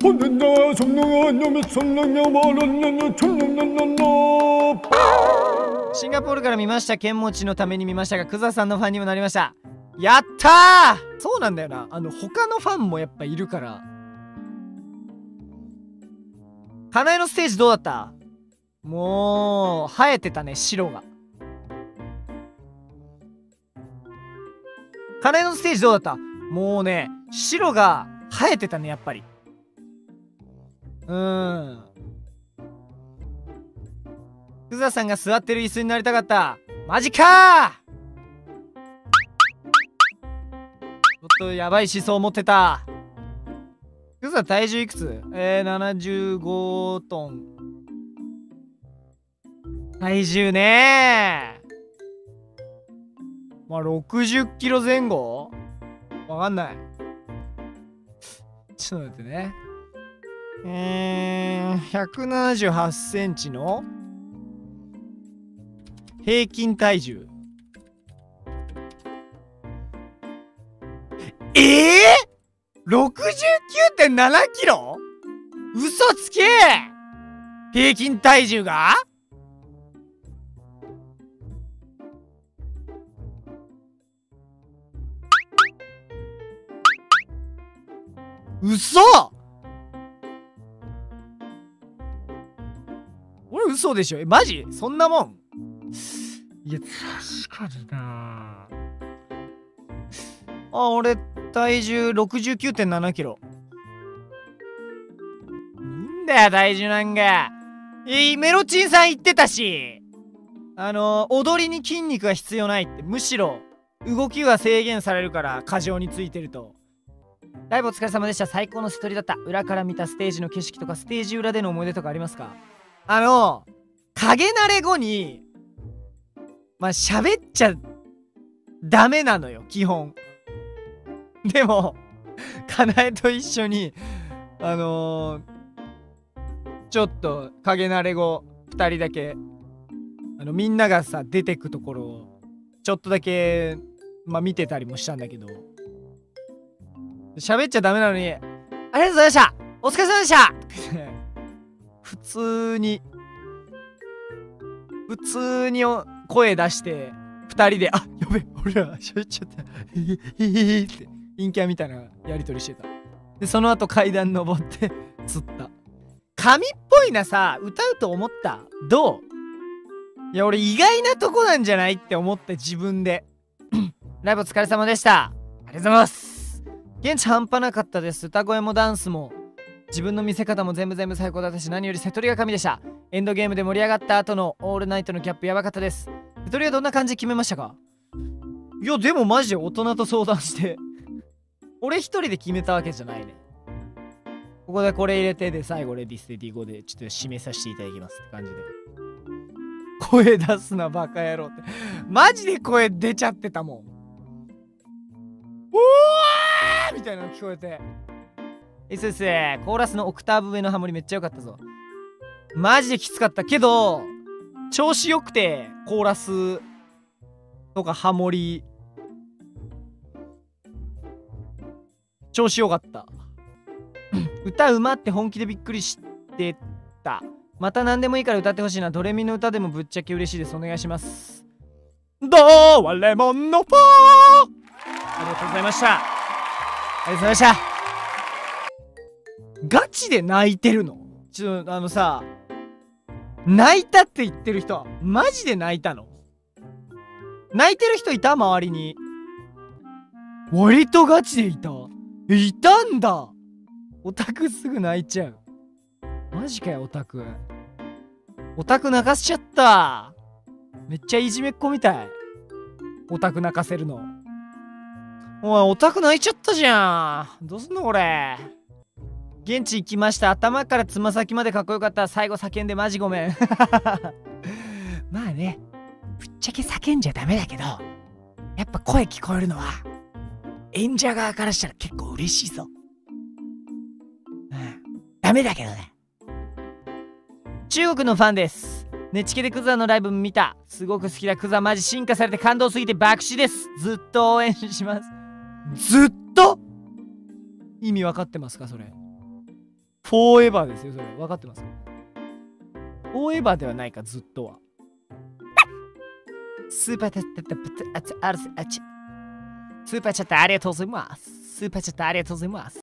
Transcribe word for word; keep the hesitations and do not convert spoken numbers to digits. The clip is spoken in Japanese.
シンガポールから見ました。剣持ちのために見ましたが、クザさんのファンにもなりました。やったー。そうなんだよな。あの他のファンもやっぱいるから。かなえのステージどうだった？もう生えてたね、白が。かなえのステージどうだった？もうね、白が生えてたね、やっぱり。うーん。クザさんが座ってる椅子になりたかった。マジかー。ちょっとやばい思想持ってた。クザ体重いくつ？えー、ななじゅうごトン。体重ねー。まあ、ろくじゅっキロ前後？わかんない。ちょっと待ってね。えー、ひゃくななじゅうはちセンチの平均体重。えー、ろくじゅうきゅうてんななキロ？嘘つけー。平均体重が嘘。俺嘘でしょ。え、マジ？そんなもん？いや、確かになあ。俺体重 ろくじゅうきゅうてんななキロ。んだよ体重なんか。え、メロチンさん言ってたし、あの踊りに筋肉が必要ないって。むしろ動きが制限されるから、過剰についてると。ライブお疲れ様でした。最高のセトリだった。裏から見たステージの景色とかステージ裏での思い出とかありますか？あの影慣れ後にまあ喋っちゃダメなのよ、基本。でもかなえと一緒にあのー、ちょっと影慣れ後ふたりだけあのみんながさ出てくところをちょっとだけまあ見てたりもしたんだけど、喋っちゃダメなのに「ありがとうございました、お疲れ様でした!」普通に普通に声出してふたりで「あ、やべ、俺ら喋っちゃった」へへって陰キャみたいなやりとりしてた。でその後階段登って釣った。神っぽいなさ、歌うと思った？どう？いや俺意外なとこなんじゃないって思って自分でライブお疲れ様でした。ありがとうございます。現地半端なかったです。歌声もダンスも自分の見せ方も全部全部最高だったし、何より瀬戸りが神でした。エンドゲームで盛り上がった後のオールナイトのキャップやばかったです。瀬戸りはどんな感じで決めましたか？いやでもマジで大人と相談して俺一人で決めたわけじゃないね。ここでこれ入れてで最後レディステディゴでちょっと締めさせていただきますって感じで。声出すなバカ野郎ってマジで声出ちゃってたもん。うわーみたいなの聞こえて、えっすっすコーラスのオクターブ上のハモリめっちゃ良かったぞ。マジできつかったけど調子よくて、コーラスとかハモリ調子よかった歌うまって本気でびっくりしてた。また何でもいいから歌ってほしいな。ドレミの歌でもぶっちゃけ嬉しいです。お願いします。どうはレモンのパー。ありがとうございました。ありがとうございました。ガチで泣いてるの？ちょっとあのさ、泣いたって言ってる人はマジで泣いたの？泣いてる人いた？周りに。割とガチでいた？え、いたんだ。オタクすぐ泣いちゃう。マジかよオタク。オタク泣かしちゃった。めっちゃいじめっ子みたい。オタク泣かせるの。おいオタク泣いちゃったじゃん。どうすんのこれ。現地行きました。頭からつま先までかっこよかった。最後叫んでマジごめんまあね、ぶっちゃけ叫んじゃダメだけど、やっぱ声聞こえるのは演者側からしたら結構嬉しいぞ。うん、ダメだけどね。中国のファンです。ネチケでクザのライブ見た。すごく好きだ。クザマジ進化されて感動すぎて爆死です。ずっと応援します。ずっと意味分かってますかそれ。 フォーエバーですよ、それ。分かってますか？フォーエバーではないか、ずっとは。スーパーチャット、あつあつあち。スーパーチャットありがとうございます。スーパーチャットありがとうございます。